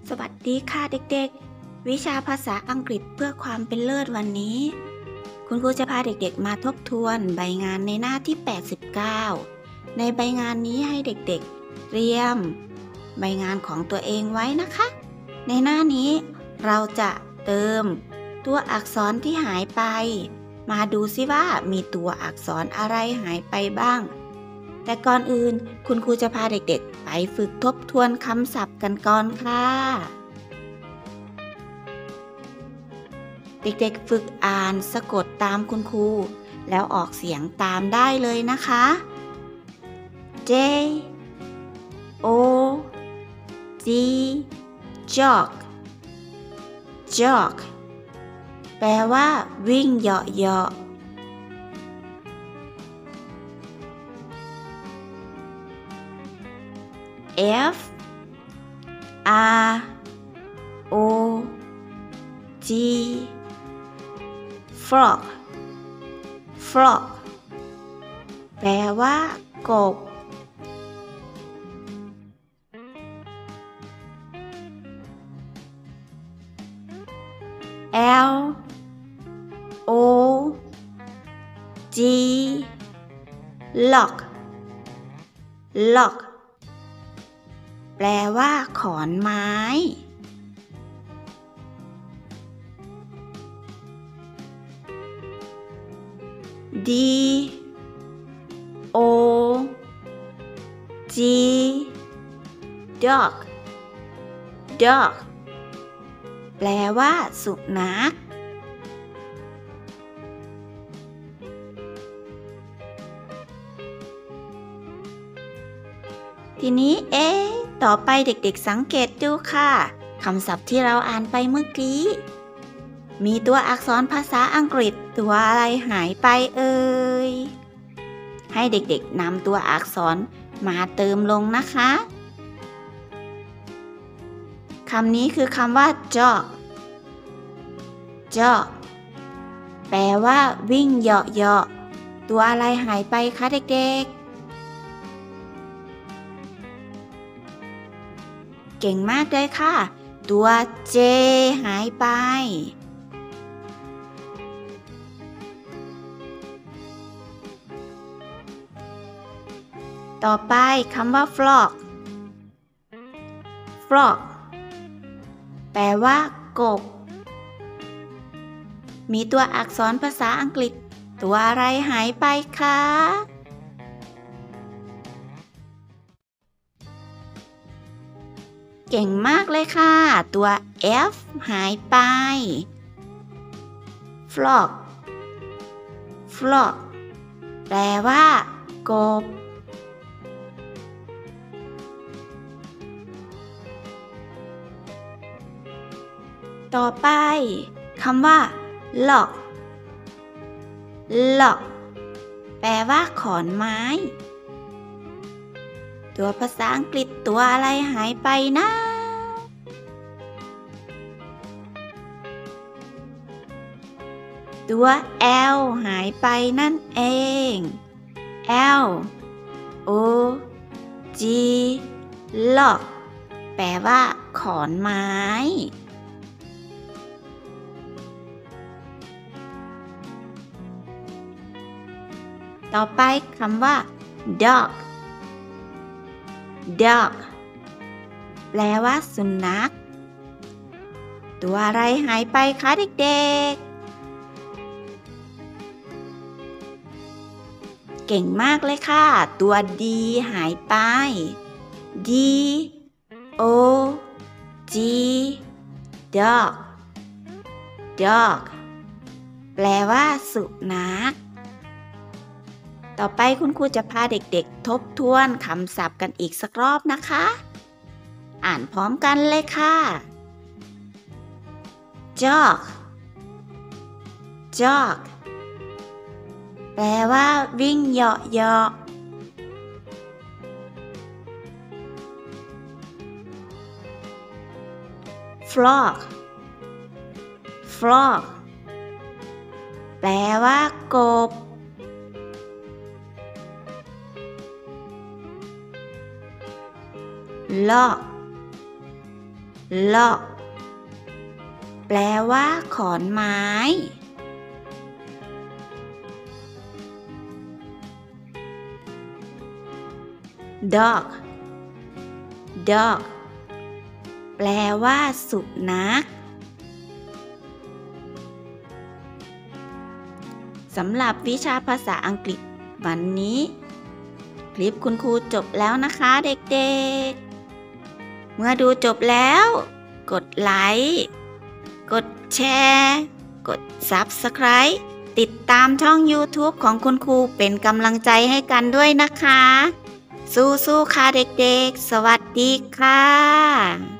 สวัสดีค่ะเด็กๆวิชาภาษาอังกฤษเพื่อความเป็นเลิศวันนี้คุณครูจะพาเด็กๆมาทบทวนใบงานในหน้าที่89ในใบงานนี้ให้เด็กๆเตรียมใบงานของตัวเองไว้นะคะในหน้านี้เราจะเติมตัวอักษรที่หายไปมาดูซิว่ามีตัวอักษรอะไรหายไปบ้างแต่ก่อนอื่นคุณครูจะพาเด็กๆไปฝึกทบทวนคำศัพท์กันก่อนค่ะเด็กๆฝึกอ่านสะกดตามคุณครูแล้วออกเสียงตามได้เลยนะคะ J O G jog jog แปลว่าวิ่งเหาะF R O G frog frog แปลว่ากบ L O G log log แปลว่าขอนไม้ D O G dog dog แปลว่าสุนัขทีนี้ต่อไปเด็กๆสังเกตดูค่ะคำศัพท์ที่เราอ่านไปเมื่อกี้มีตัวอักษรภาษาอังกฤษตัวอะไรหายไปเอ่ยให้เด็กๆนำตัวอักษรมาเติมลงนะคะคำนี้คือคำว่า jog jog แปลว่าวิ่งเหาะๆตัวอะไรหายไปคะเด็กๆเก่งมากเลยค่ะตัว J หายไปต่อไปคำว่า frog frog แปลว่ากบมีตัวอักษรภาษาอังกฤษตัวอะไรหายไปคะเก่งมากเลยค่ะตัว F หายไป frog frog แปลว่ากบต่อไปคำว่า log log แปลว่าขอนไม้ตัวภาษาอังกฤษตัวอะไรหายไปนะตัว L หายไปนั่นเอง L O G log แปลว่าขอนไม้ต่อไปคำว่า dog dog แปลว่าสุนัขตัวอะไรหายไปคะเด็กๆเก่งมากเลยค่ะตัว D หายไป D O G dog dog แปลว่าสุนัขต่อไปคุณครูจะพาเด็กๆทบทวนคำศัพท์กันอีกสักรอบนะคะอ่านพร้อมกันเลยค่ะ jog jog แปลว่าวิ่งเหาะๆ frog frog แปลว่ากบlog log แปลว่าขอนไม้ dog แปลว่าสุนัขสำหรับวิชาภาษาอังกฤษวันนี้คลิปคุณครูจบแล้วนะคะเด็กๆเมื่อดูจบแล้วกดไลค์กดแชร์กด Subscribe ติดตามช่อง YouTube ของคุณครูเป็นกำลังใจให้กันด้วยนะคะสู้ๆค่ะเด็กๆสวัสดีค่ะ